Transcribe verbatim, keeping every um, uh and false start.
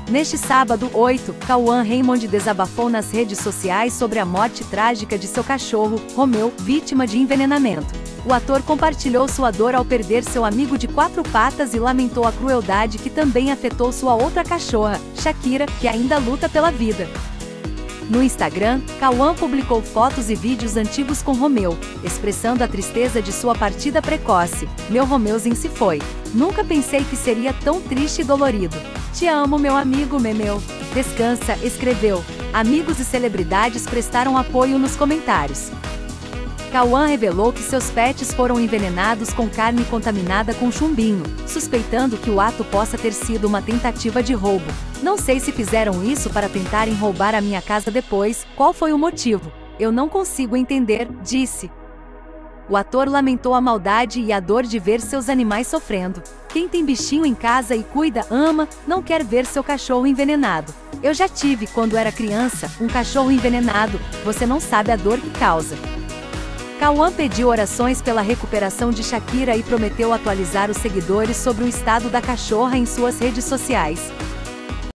Neste sábado, oito, Cauã Raymond desabafou nas redes sociais sobre a morte trágica de seu cachorro, Romeu, vítima de envenenamento. O ator compartilhou sua dor ao perder seu amigo de quatro patas e lamentou a crueldade que também afetou sua outra cachorra, Shakira, que ainda luta pela vida. No Instagram, Cauã publicou fotos e vídeos antigos com Romeu, expressando a tristeza de sua partida precoce. Meu Romeuzinho se foi. Nunca pensei que seria tão triste e dolorido. Te amo, meu amigo Memeu. Descansa, escreveu. Amigos e celebridades prestaram apoio nos comentários. Cauã revelou que seus pets foram envenenados com carne contaminada com chumbinho, suspeitando que o ato possa ter sido uma tentativa de roubo. Não sei se fizeram isso para tentarem roubar a minha casa depois, qual foi o motivo? Eu não consigo entender, disse. O ator lamentou a maldade e a dor de ver seus animais sofrendo. Quem tem bichinho em casa e cuida, ama, não quer ver seu cachorro envenenado. Eu já tive, quando era criança, um cachorro envenenado, você não sabe a dor que causa. Cauã pediu orações pela recuperação de Shakira e prometeu atualizar os seguidores sobre o estado da cachorra em suas redes sociais.